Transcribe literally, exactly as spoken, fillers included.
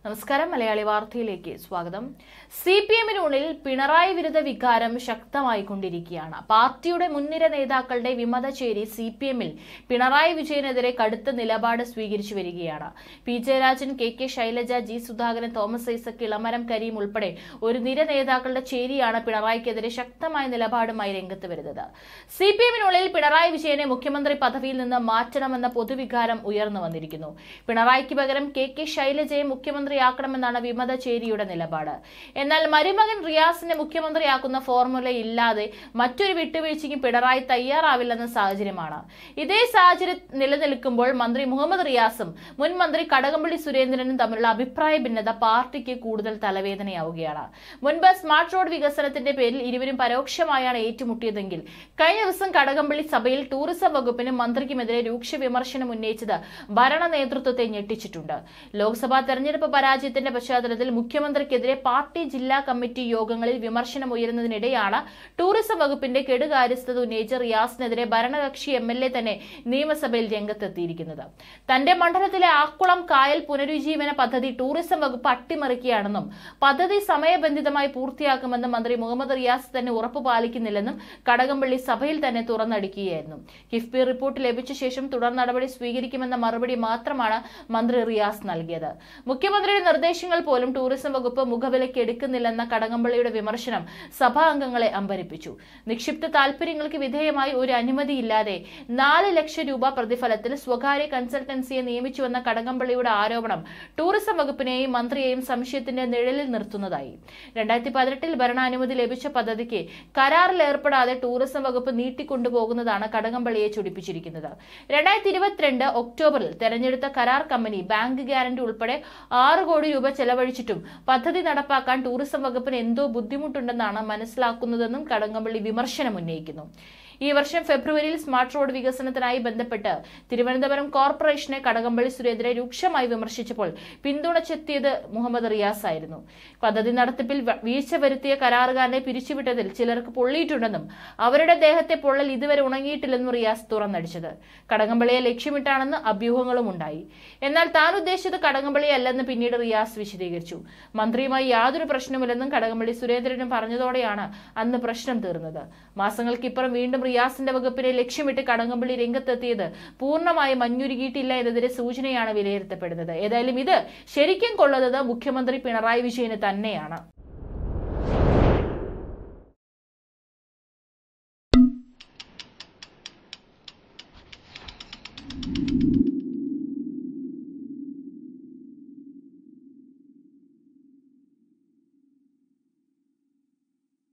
നമസ്കാരം മലയാളി വാർത്തയിലേക്ക് സ്വാഗതം. സി പി എമ്മിനുള്ളിൽ പിണറായി വിരുദ്ധ വികാരം ശക്തമായിക്കൊണ്ടിരിക്കുകയാണ്. പാർട്ടിയുടെ മുൻനിര നേതാക്കളുടെ വിമത ചേരി സി പി എമ്മിൽ പിണറായി വിജയനെതിരെ കടുത്ത നിലപാട് സ്വീകരിച്ചു വരികയാണ്. പി ജയരാജൻ, കെ കെ ശൈലജ, ജി സുധാകരൻ, തോമസ് ഐസക്, ഇളമരം കരീം ഉൾപ്പെടെ ഒരു നിര നേതാക്കളുടെ ചേരിയാണ് പിണറായിക്കെതിരെ ശക്തമായ നിലപാടുമായി രംഗത്ത് വരുന്നത്. സി പി എമ്മിനുള്ളിൽ പിണറായി വിജയനെ മുഖ്യമന്ത്രി പദവിയിൽ നിന്ന് മാറ്റണമെന്ന പൊതുവികാരം ഉയർന്നു വന്നിരിക്കുന്നു. പിണറായിക്ക് പകരം കെ കെ ശൈലജയെ മുഖ്യമന്ത്രി ാക്കണമെന്നാണ് വിമത ചേരിയുടെ നിലപാട്. എന്നാൽ മരുമകൻ റിയാസിനെ മുഖ്യമന്ത്രിയാക്കുന്ന ഫോർമുല ഇല്ലാതെ മറ്റൊരു വിട്ടുവീഴ്ചയ്ക്കും പിണറായി തയ്യാറാവില്ലെന്ന സാഹചര്യമാണ്. ഇതേ സാഹചര്യം നിലനിൽക്കുമ്പോൾ മന്ത്രി മുഹമ്മദ് റിയാസും മുൻ മന്ത്രി കടകംപള്ളി സുരേന്ദ്രനും തമ്മിലുള്ള അഭിപ്രായ ഭിന്നത പാർട്ടിക്ക് കൂടുതൽ തലവേദനയാവുകയാണ്. മുൻപ് സ്മാർട്ട് റോഡ് വികസനത്തിന്റെ പേരിൽ ഇരുവരും പരോക്ഷമായാണ് ഏറ്റുമുട്ടിയതെങ്കിൽ കഴിഞ്ഞ ദിവസം കടകംപള്ളി സഭയിൽ ടൂറിസം വകുപ്പിനും മന്ത്രിക്കുമെതിരെ രൂക്ഷ വിമർശനം ഉന്നയിച്ചത് ഭരണ നേതൃത്വത്തെ ഞെട്ടിച്ചിട്ടുണ്ട്. ലോക്സഭാ തെരഞ്ഞെടുപ്പ് പരാജയത്തിന്റെ പശ്ചാത്തലത്തിൽ മുഖ്യമന്ത്രിക്കെതിരെ പാർട്ടി ജില്ലാ കമ്മിറ്റി യോഗങ്ങളിൽ വിമർശനം ഉയരുന്നതിനിടെയാണ് ടൂറിസം വകുപ്പിന്റെ കെടുകാര്യസ്ഥത ഉന്നയിച്ച് റിയാസിനെതിരെ ഭരണകക്ഷി എം എൽ എ തന്നെ നിയമസഭയിൽ രംഗത്തെത്തിയിരിക്കുന്നത്. തന്റെ മണ്ഡലത്തിലെ ആക്കുളം കായൽ പുനരുജ്ജീവന പദ്ധതി ടൂറിസം വകുപ്പ് അട്ടിമറിക്കുകയാണെന്നും പദ്ധതി സമയബന്ധിതമായി പൂർത്തിയാക്കുമെന്നും മന്ത്രി മുഹമ്മദ് റിയാസ് തന്നെ ഉറപ്പു പാലിക്കുന്നില്ലെന്നും കടകംപള്ളി സഭയിൽ തന്നെ തുറന്നടിക്കുകയായിരുന്നു. കിഫ്ബി റിപ്പോർട്ട് ലഭിച്ച ശേഷം തുടർ നടപടി സ്വീകരിക്കുമെന്ന മറുപടി മാത്രമാണ് മന്ത്രി റിയാസ് നൽകിയത്. മുഖ്യമന്ത്രിയുടെ നിർദ്ദേശങ്ങൾ പോലും ടൂറിസം വകുപ്പ് മുഖവിലയ്ക്ക് എടുക്കുന്നില്ലെന്ന കടകംപള്ളിയുടെ വിമർശനം സഭാ അംഗങ്ങളെ അമ്പരിപ്പിച്ചു. നിക്ഷിപ്ത താൽപര്യങ്ങൾക്ക് വിധേയമായി ഒരു അനുമതിയില്ലാതെ നാല് ലക്ഷം രൂപ പ്രതിഫലത്തിൽ സ്വകാര്യ കൺസൾട്ടൻസിയെ നിയമിച്ചുവെന്ന കടകംപള്ളിയുടെ ആരോപണം ടൂറിസം വകുപ്പിനെയും മന്ത്രിയെയും സംശയത്തിന്റെ നിഴലിൽ നിർത്തുന്നതായി. രണ്ടായിരത്തി പതിനെട്ടിൽ ഭരണാനുമതി ലഭിച്ച പദ്ധതിക്ക് കരാറിൽ ഏർപ്പെടാതെ ടൂറിസം വകുപ്പ് നീട്ടിക്കൊണ്ടുപോകുന്നതാണ് കടകംപള്ളിയെ ചൊടിപ്പിച്ചിരിക്കുന്നത്. രണ്ടായിരത്തി ഇരുപത്തിരണ്ട് ഒക്ടോബറിൽ തെരഞ്ഞെടുത്ത കരാർ കമ്പനി ബാങ്ക് ഗ്യാരണ്ടി ഉൾപ്പെടെ ആറ് കോടി രൂപ ചെലവഴിച്ചിട്ടും പദ്ധതി നടപ്പാക്കാൻ ടൂറിസം വകുപ്പിന് എന്തോ ബുദ്ധിമുട്ടുണ്ടെന്നാണ് മനസ്സിലാക്കുന്നതെന്നും കടകംപള്ളി വിമർശനം ഉന്നയിക്കുന്നു. ഈ വർഷം ഫെബ്രുവരിയിൽ സ്മാർട്ട് റോഡ് വികസനത്തിനായി ബന്ധപ്പെട്ട് തിരുവനന്തപുരം കോർപ്പറേഷനെ കടകംപള്ളി സുരേന്ദ്രനെ രൂക്ഷമായി വിമർശിച്ചപ്പോൾ പിന്തുണച്ചെത്തിയത് മുഹമ്മദ് റിയാസ് ആയിരുന്നു. പദ്ധതി നടത്തിപ്പിൽ വീഴ്ച വരുത്തിയ കരാറുകാരനെ പിരിച്ചുവിട്ടതിൽ ചിലർക്ക് പൊള്ളിയിട്ടുണ്ടെന്നും അവരുടെ ദേഹത്തെ പൊള്ളൽ ഇതുവരെ ഉണങ്ങിയിട്ടില്ലെന്നും റിയാസ് തുറന്നടിച്ചത് കടകംപള്ളിയെ ലക്ഷ്യമിട്ടാണെന്ന് അഭ്യൂഹങ്ങളും ഉണ്ടായി. എന്നാൽ താൻ ഉദ്ദേശിച്ചത് കടകംപള്ളിയല്ലെന്ന് പിന്നീട് റിയാസ് വിശദീകരിച്ചു. മന്ത്രിയുമായി യാതൊരു പ്രശ്നമില്ലെന്നും കടകംപള്ളി സുരേന്ദ്രനും പറഞ്ഞതോടെയാണ് അന്ന് പ്രശ്നം തീർന്നത്. മാസങ്ങൾക്കിപ്പുറം വീണ്ടും റിയാസിന്റെ വകുപ്പിനെ ലക്ഷ്യമിട്ട് കടകംപള്ളി രംഗത്തെത്തിയത് പൂർണ്ണമായി മഞ്ഞുരുകിയിട്ടില്ല എന്നതിന്റെ സൂചനയാണ് വിലയിരുത്തപ്പെടുന്നത്. ഏതായാലും ഇത് ശരിക്കും കൊള്ളുന്നത് മുഖ്യമന്ത്രി പിണറായി വിജയന് തന്നെയാണ്.